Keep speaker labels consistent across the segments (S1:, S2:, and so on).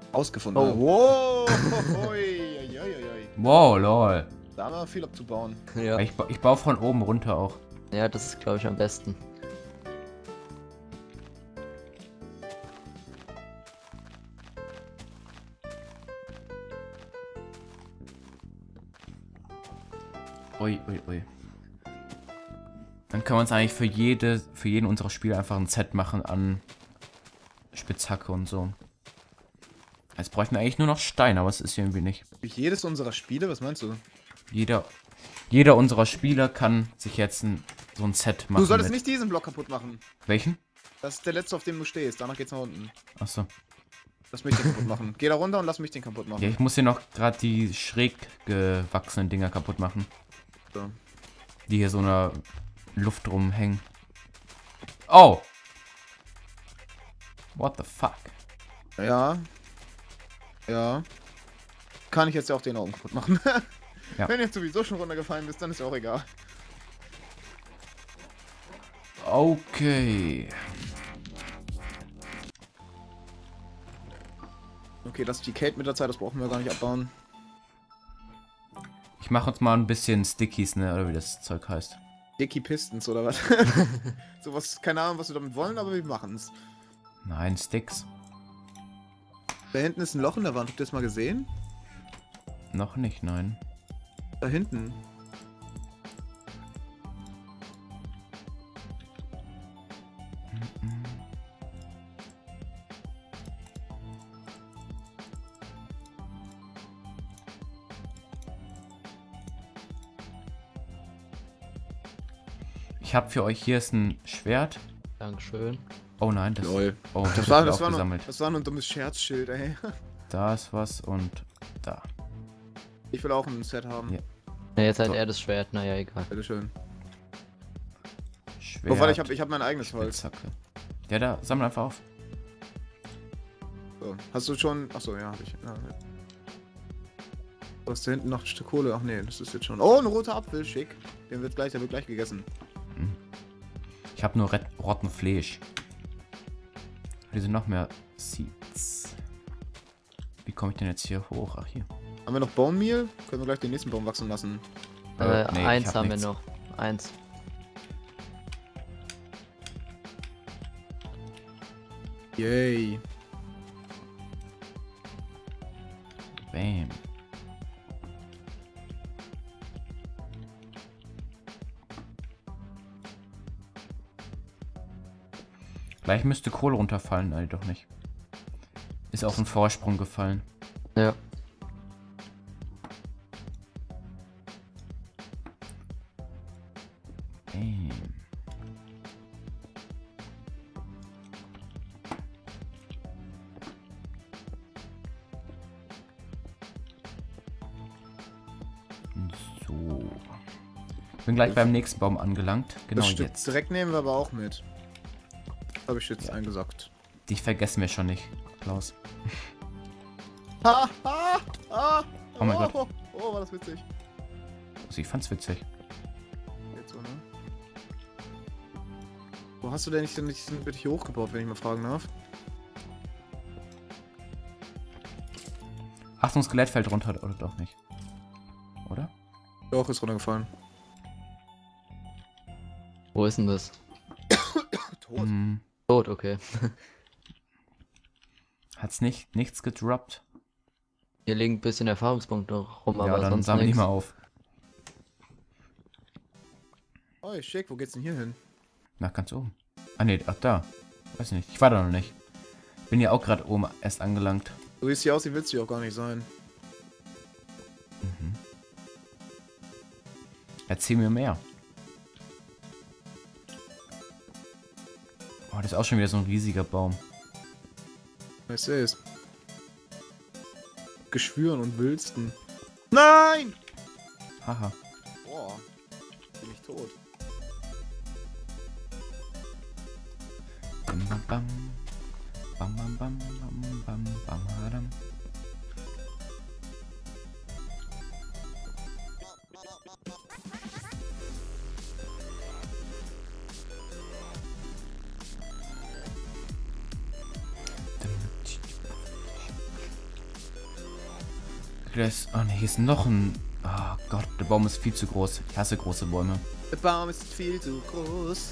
S1: ausgefunden
S2: Oh.
S1: habe. Wow! Oi, oi, oi, oi.
S3: Wow, lol.
S1: Da haben wir viel abzubauen.
S2: Ja.
S3: Ich baue von oben runter auch.
S2: Ja, das ist, glaube ich, am besten.
S3: Ui, ui, ui. Dann können wir uns eigentlich für jeden unserer Spiele einfach ein Set machen an Spitzhacke und so. Jetzt bräuchten wir eigentlich nur noch Stein, aber es ist irgendwie nicht.
S1: Für jedes unserer Spiele, was meinst du?
S3: Jeder unserer Spieler kann sich jetzt so ein Set machen.
S1: Du solltest nicht diesen Block kaputt machen.
S3: Welchen?
S1: Das ist der letzte, auf dem du stehst. Danach geht's nach unten.
S3: Achso.
S1: Lass mich den kaputt machen. Geh da runter und lass mich den kaputt machen.
S3: Ja, ich muss hier noch gerade die schräg gewachsenen Dinger kaputt machen.
S1: So.
S3: Die hier so in der Luft rumhängen. Oh! What the fuck?
S1: Ja. Ja. Kann ich jetzt ja auch den Augen kaputt machen.
S3: Ja.
S1: Wenn du jetzt sowieso schon runtergefallen bist, dann ist ja auch egal.
S3: Okay.
S1: Okay, das Decayed mit der Zeit, das brauchen wir gar nicht abbauen.
S3: Ich mache uns mal ein bisschen Stickies, ne? Oder wie das Zeug heißt.
S1: Dicky Pistons oder was? Sowas, keine Ahnung, was wir damit wollen, aber wir machen's.
S3: Nein, Sticks.
S1: Da hinten ist ein Loch in der Wand, habt ihr das mal gesehen?
S3: Noch nicht, nein.
S1: Da hinten.
S3: Ich habe für euch hier ist ein Schwert.
S2: Dankeschön.
S3: Oh nein, das.
S1: Lol.
S3: Oh,
S1: Das war,
S3: auch gesammelt.
S1: das war nur ein dummes Scherzschild, ey.
S3: Da ist was und da.
S1: Ich will auch ein Set haben.
S3: Ja.
S2: Ja, jetzt hat
S3: So.
S2: er das Schwert, naja, egal.
S1: Bitteschön.
S3: Schwert.
S1: Oh, warte, ich hab mein eigenes Holz.
S3: Spitzhacke. Ja, da, sammle einfach auf.
S1: So. Hast du schon. Achso, ja, hab ich. Ja, ja. Du hast da hinten noch ein Stück Kohle. Ach nee, das ist jetzt schon. Oh, ein roter Apfel, schick. Der wird gleich gegessen.
S3: Ich habe nur rotten Fleisch. Hier sind noch mehr Seeds. Wie komme ich denn jetzt hier hoch? Ach, hier.
S1: Haben wir noch Bone Meal? Können wir gleich den nächsten Baum wachsen lassen.
S3: Nee, ich
S2: Eins
S3: hab
S2: haben
S3: nichts.
S2: wir noch. Eins.
S1: Yay.
S3: Bam. Gleich müsste Kohle runterfallen, nein, doch nicht. Ist auf den Vorsprung gefallen.
S2: Ja.
S3: Bam. So. Bin gleich beim nächsten Baum angelangt. Genau
S1: Das Stück
S3: jetzt.
S1: Dreck nehmen wir aber auch mit. Habe ich jetzt eingesackt.
S3: Dich vergessen wir schon nicht, Klaus.
S1: Ha, ha, ha.
S3: Oh mein Gott.
S1: Oh, war das witzig.
S3: Also ich fand's witzig.
S1: Jetzt so, ne? Wo hast du denn nicht bitte hier hochgebaut, wenn ich mal fragen darf?
S3: Achtung, Skelett fällt runter, oder doch nicht? Oder?
S1: Doch, ist runtergefallen.
S2: Wo ist denn das?
S1: Tot.
S3: Hm,
S2: Tot, okay.
S3: hat's nichts gedroppt?
S2: Hier liegen ein bisschen Erfahrungspunkte rum,
S3: Ja,
S2: aber
S3: dann
S2: sonst
S3: sammle ich
S2: nichts.
S3: mal auf.
S1: Oh, schick, wo geht's denn hier hin?
S3: Na, ganz oben. Ah ne, ach da. Weiß nicht. Ich war da noch nicht. Bin ja auch gerade oben erst angelangt.
S1: So siehst du aus, wie willst du auch gar nicht sein.
S3: Mhm. Erzähl mir mehr. Oh, das ist auch schon wieder so ein riesiger Baum.
S1: Ich sehe es. Geschwüren und Wülsten. Nein!
S3: Haha.
S1: Boah. Bin ich tot.
S3: Bam, bam, bam. Bam, bam, bam, bam, bam, bam, hadam. Oh ne, hier ist noch ein... Oh Gott, der Baum ist viel zu groß. Ich hasse große Bäume.
S1: Der Baum ist viel zu groß.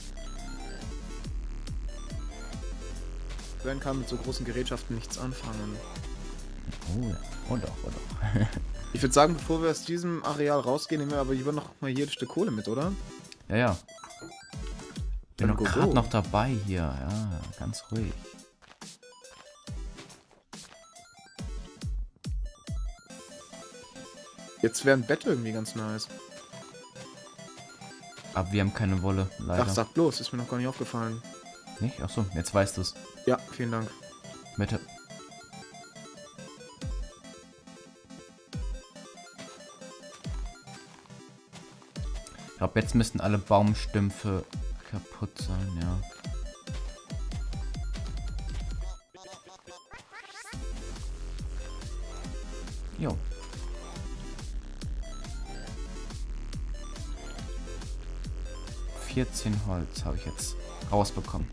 S1: Sven kann mit so großen Gerätschaften nichts anfangen.
S3: Oh ja, oh doch, oh doch.
S1: Ich würde sagen, bevor wir aus diesem Areal rausgehen, nehmen wir aber lieber noch mal hier ein Stück Kohle mit, oder?
S3: Ja, ja. Bin
S1: Dann
S3: doch
S1: go,
S3: gerade
S1: go.
S3: noch dabei hier. Ja, ganz ruhig.
S1: Jetzt wäre ein Bett irgendwie ganz nice.
S3: Aber wir haben keine Wolle, leider.
S1: Ach, sag bloß, ist mir noch gar nicht aufgefallen.
S3: Nicht? Achso, jetzt weißt du es.
S1: Ja, vielen Dank.
S3: Bitte. Ich glaube, jetzt müssten alle Baumstümpfe kaputt sein, ja. Jo. Holz habe ich jetzt rausbekommen.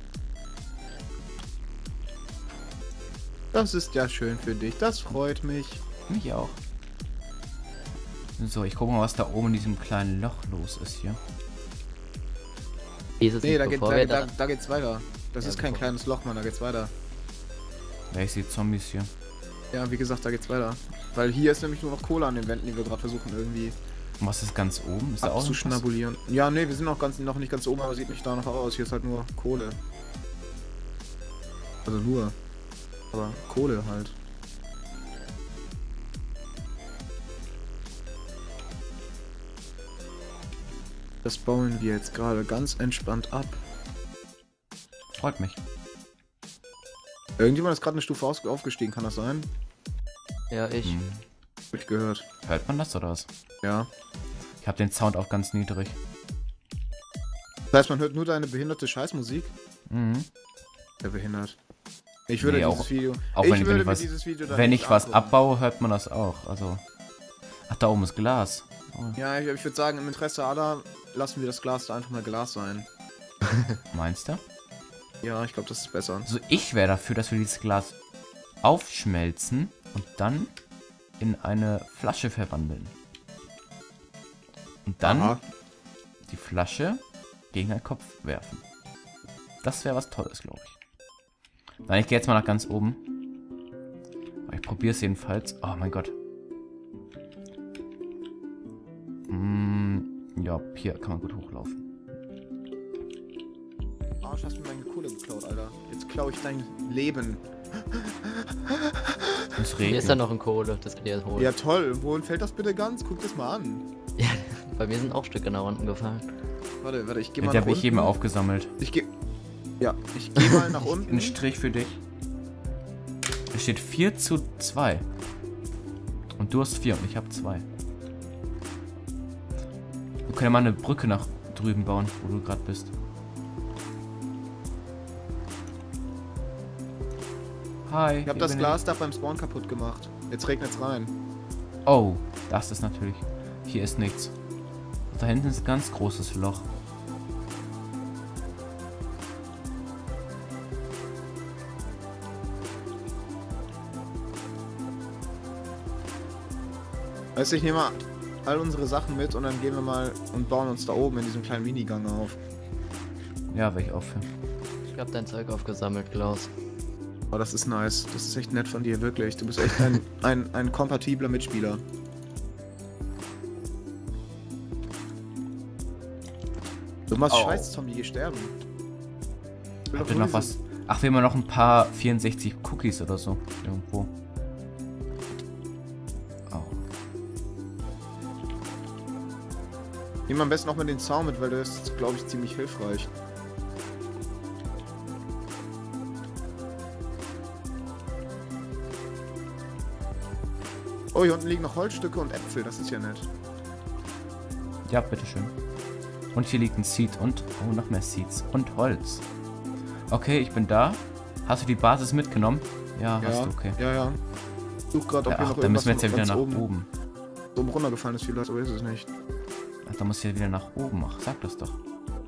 S1: Das ist ja schön für dich, das freut mich.
S3: Mich auch. So, ich gucke mal, was da oben in diesem kleinen Loch los ist hier.
S2: Jesus,
S1: Nee,
S2: bevor wir
S1: da geht's weiter. Das
S2: Ja,
S1: ist kein
S2: bevor-
S1: kleines Loch, Mann, da geht's weiter.
S3: Ja, ich sehe Zombies hier.
S1: Ja, wie gesagt, da geht's weiter. Weil hier ist nämlich nur noch Kohle an den Wänden, die wir gerade versuchen irgendwie
S3: Und was ist ganz oben? Ist da auch irgendwas?
S1: abzuschnabulieren. Ja, nee, wir sind noch nicht ganz oben, aber sieht nicht danach aus. Hier ist halt nur Kohle. Also nur. Aber Kohle halt. Das bauen wir jetzt gerade ganz entspannt ab.
S3: Freut mich.
S1: Irgendjemand ist gerade eine Stufe aufgestiegen, kann das sein?
S2: Ja, ich.
S3: Hm.
S1: Hab ich gehört.
S3: Hört man das oder was?
S1: Ja.
S3: Ich habe den Sound auch ganz niedrig.
S1: Das heißt, man hört nur deine behinderte Scheißmusik?
S3: Mhm.
S1: Ja, behindert. Ich würde
S3: Nee,
S1: dieses
S3: auch-
S1: Video...
S3: auch
S1: ich
S3: wenn
S1: würde
S3: ich
S1: mir
S3: was-
S1: dieses Video dann
S3: Wenn
S1: nicht
S3: ich was
S1: angucken.
S3: abbaue, hört man das auch. Also. Ach, da oben ist Glas. Oh,
S1: Ja, ich würde sagen, im Interesse aller lassen wir das Glas da einfach mal Glas sein.
S3: meinst du?
S1: Ja, ich glaube, das ist besser.
S3: Also ich wäre dafür, dass wir dieses Glas aufschmelzen und dann in eine Flasche verwandeln. Und dann
S1: Aha.
S3: die Flasche gegen den Kopf werfen. Das wäre was Tolles, glaube ich. Nein, ich gehe jetzt mal nach ganz oben. Ich probiere es jedenfalls. Oh mein Gott. Ja, hier kann man gut hochlaufen.
S1: Arsch, hast du mir meine Kohle geklaut, Alter. Jetzt klaue ich dein Leben.
S3: Es
S2: Hier ist
S3: regnet.
S2: da noch ein Kohle, das kann ich jetzt holen.
S1: Ja, toll. Wohin fällt das bitte ganz? Guck das mal an.
S2: Ja, bei mir sind auch Stücke nach unten gefallen.
S1: Warte, ich gehe
S3: Die
S1: mal nach
S3: habe ich eben
S1: unten.
S3: aufgesammelt.
S1: Ich gehe... Ja, ich gehe mal nach unten.
S3: Ein Strich für dich. Es steht 4:2. Und du hast 4 und ich habe 2. Wir können ja mal eine Brücke nach drüben bauen, wo du gerade bist. Hi.
S1: Ich habe
S3: hier
S1: das
S3: bin
S1: Glas da beim Spawn kaputt gemacht. Jetzt regnet's rein.
S3: ich. Oh, das ist natürlich. Hier ist nichts. Da hinten ist ein ganz großes Loch.
S1: Weißt du, ich nehme mal all unsere Sachen mit und dann gehen wir mal und bauen uns da oben in diesem kleinen Minigang auf.
S3: Ja, wäre ich auch für.
S2: Ich hab dein Zeug aufgesammelt, Klaus.
S1: Oh, das ist nice. Das ist echt nett von dir, wirklich. Du bist echt ein kompatibler Mitspieler. Du machst
S3: Au.
S1: scheiß Zombie, hier sterben. Ich will
S3: Habt
S1: doch
S3: ihr
S1: nur
S3: noch was?
S1: dieses-
S3: Ach, wir haben noch ein paar 64 Cookies oder so. Irgendwo. Oh.
S1: Nimm am besten noch mal den Zaun mit, weil der ist, glaube ich, ziemlich hilfreich. Oh, hier unten liegen noch Holzstücke und Äpfel, das ist ja nett.
S3: Ja, bitteschön. Und hier liegt ein Seed und... Oh, noch mehr Seeds. Und Holz. Okay, ich bin da. Hast du die Basis mitgenommen? Ja, hast du, okay.
S1: Ja. Such gerade, ob
S3: Ja,
S1: hier
S3: ach,
S1: noch
S3: dann
S1: irgendwas
S3: müssen wir jetzt ja wieder
S1: ganz
S3: nach
S1: oben,
S3: oben.
S1: oben runtergefallen ist, vielleicht, aber ist es nicht.
S3: Ach, da muss ich ja wieder nach oben. Ach, sag das doch.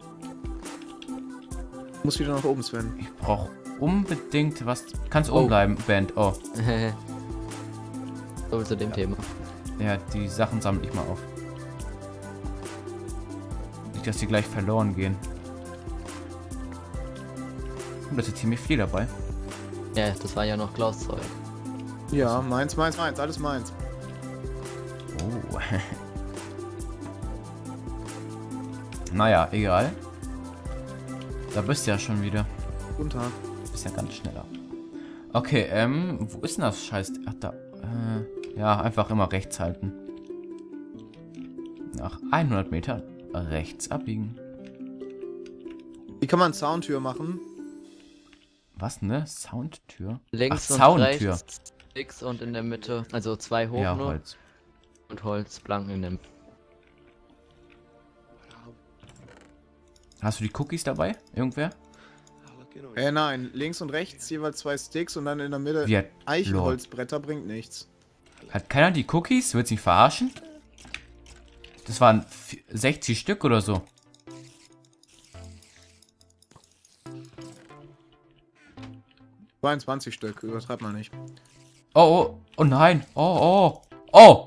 S1: Muss wieder nach oben, Sven.
S3: Ich brauche unbedingt was... Kannst
S2: Oh.
S3: oben bleiben, Band. Oh.
S2: So zu dem Thema.
S3: Ja, die Sachen sammle ich mal auf. Nicht, dass die gleich verloren gehen. Und das ist ziemlich viel dabei.
S2: Ja, das war ja noch Klaus Zeug.
S1: Ja, meins, alles meins.
S3: Oh. Naja, egal. Da bist du ja schon wieder.
S1: Guten Tag.
S3: Ist ja ganz schneller. Okay, wo ist denn das Scheiß? Ach, da. Ja, einfach immer rechts halten. Nach 100 Metern rechts abbiegen.
S1: Wie kann man Soundtür machen?
S3: Was, ne? Soundtür?
S2: Links
S3: Ach,
S2: und
S3: Soundtür.
S2: rechts Sticks und in der Mitte, also 2 hoch
S3: Ja,
S2: nur
S3: Holz.
S2: und Holzplanken in dem.
S3: Hast du die Cookies dabei? Irgendwer?
S1: Nein, links und rechts jeweils 2 Sticks und dann in der Mitte
S3: Wie hat
S1: Eichenholzbretter bringt nichts.
S3: Hat keiner die Cookies? Willst du mich verarschen? Das waren 60 Stück oder so.
S1: Oh. 22 Stück, übertreib mal nicht.
S3: Oh, oh, oh nein. Oh, oh, oh.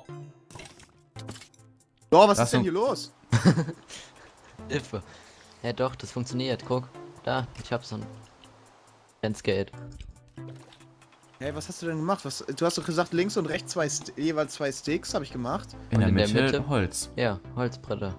S1: Oh, was
S3: Das
S1: ist denn
S3: so-
S1: hier los?
S2: Hilfe. Ja doch, das funktioniert. Guck. Da, ich hab so ein Fansgate.
S1: Hey, was hast du denn gemacht? Du hast doch gesagt, links und rechts jeweils 2 Sticks, habe ich gemacht.
S3: In
S2: Und
S3: der
S2: in der
S3: Mitte,
S2: Mitte?
S3: Holz.
S2: Ja, Holzbretter.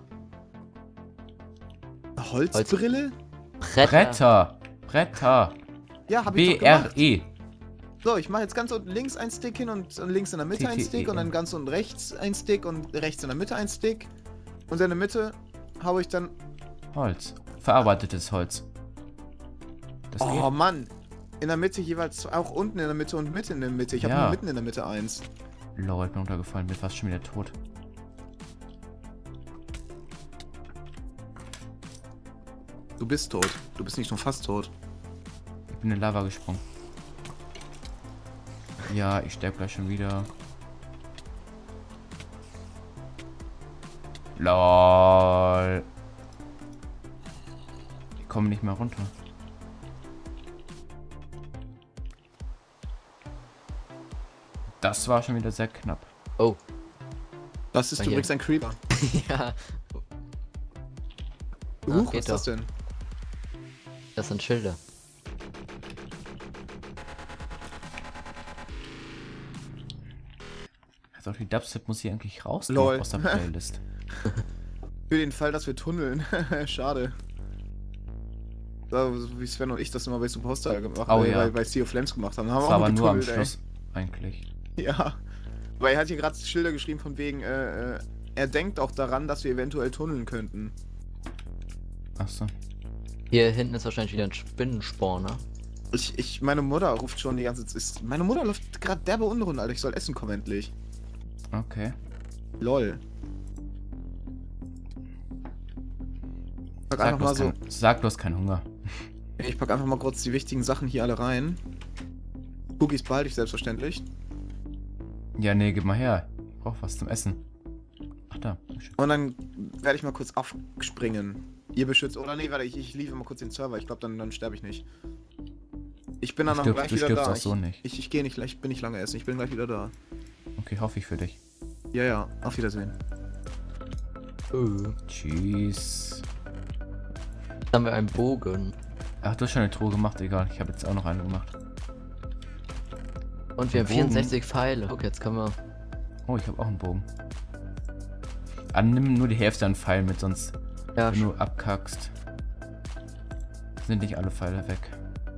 S1: Holzbrille?
S3: Bretter. Bretter.
S1: Ja, habe ich doch gemacht.
S3: BRE.
S1: So, ich mache jetzt ganz unten links ein Stick hin und links in der Mitte ein Stick und dann ganz unten rechts ein Stick und rechts in der Mitte ein Stick. Und in der Mitte habe ich dann...
S3: Holz. Verarbeitetes Holz. Das
S1: Oh
S3: geht.
S1: Mann! In der Mitte jeweils auch unten in der Mitte und mitten in der Mitte. Ich habe
S3: Ja.
S1: nur mitten in der Mitte eins.
S3: Lol, bin runtergefallen, bin fast schon wieder tot.
S1: Du bist tot. Du bist nicht nur fast tot.
S3: Ich bin in Lava gesprungen. Ja, ich sterbe gleich schon wieder. LOL. Ich komme nicht mehr runter. Das war schon wieder sehr knapp.
S2: Oh.
S1: Das ist
S2: Ah, hier.
S1: übrigens ein Creeper.
S2: Ja.
S1: Was
S2: geht
S1: ist das denn?
S2: Das sind Schilder.
S3: Also auch die Dubstep muss hier eigentlich raus
S1: Lol.
S3: aus der Playlist.
S1: Für den Fall, dass wir tunneln. Schade. So wie Sven und ich das immer bei Superstar gemacht
S3: Oh, ja.
S1: bei Sea of Flames gemacht haben. Da haben
S3: Das
S1: wir
S3: war
S1: auch
S3: aber nur am
S1: getunnelt,
S3: Schluss eigentlich.
S1: ey. Ja. Weil er hat hier gerade Schilder geschrieben von wegen, er denkt auch daran, dass wir eventuell tunneln könnten.
S3: Achso.
S2: Hier hinten ist wahrscheinlich wieder ein Spinnenspawner.
S1: Meine Mutter ruft schon die ganze Zeit. Meine Mutter läuft gerade derbe unrund, Alter. Ich soll essen kommen endlich.
S3: Okay.
S1: Lol. Pack einfach mal so.
S3: Sag bloß keinen Hunger.
S1: Ich pack einfach mal kurz die wichtigen Sachen hier alle rein. Cookies behalte ich selbstverständlich.
S3: Ja, nee, gib mal her. Ich brauch was zum Essen. Ach da.
S1: Und dann werde ich mal kurz aufspringen. Ihr beschützt. Oder nee, warte, ich liefere mal kurz den Server. Ich glaube, dann sterbe ich nicht. Ich bin dann
S3: Du
S1: auch gleich
S3: stirbst
S1: wieder da.
S3: auch so nicht.
S1: Ich gehe nicht, bin nicht lange essen. Ich bin gleich wieder da.
S3: Okay, hoffe ich für dich.
S1: Ja, ja. Auf Wiedersehen.
S3: Tschüss.
S2: Jetzt haben wir einen Bogen.
S3: Ach, du hast schon eine Truhe gemacht, egal. Ich habe jetzt auch noch eine gemacht.
S2: Und wir haben
S3: Bogen.
S2: 64 Pfeile. Okay, jetzt können wir.
S3: Oh, ich habe auch einen Bogen. Nimm nur die Hälfte an Pfeilen mit, sonst
S2: Ja,
S3: wenn du abkackst, sind nicht alle Pfeile weg.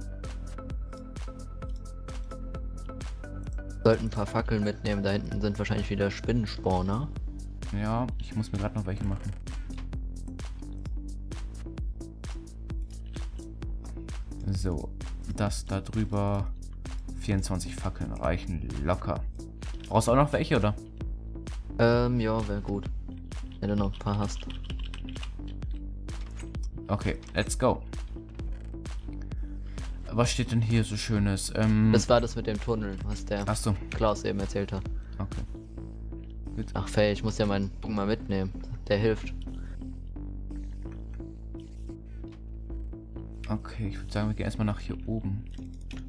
S2: sollten ein paar Fackeln mitnehmen. Da hinten sind wahrscheinlich wieder Spinnenspawner.
S3: Ja, ich muss mir gerade noch welche machen. So, das da drüber. 24 Fackeln reichen locker. Brauchst du auch noch welche, oder?
S2: Ja, wäre gut. Wenn du noch ein paar hast.
S3: Okay, let's go. Was steht denn hier so Schönes?
S2: Das war das mit dem Tunnel, was der
S3: Achso,
S2: Klaus eben erzählt hat.
S3: okay. Gut.
S2: Ach, Faye, ich muss ja meinen Bogen mal mitnehmen. Der hilft.
S3: Okay, ich würde sagen, wir gehen erstmal nach hier oben.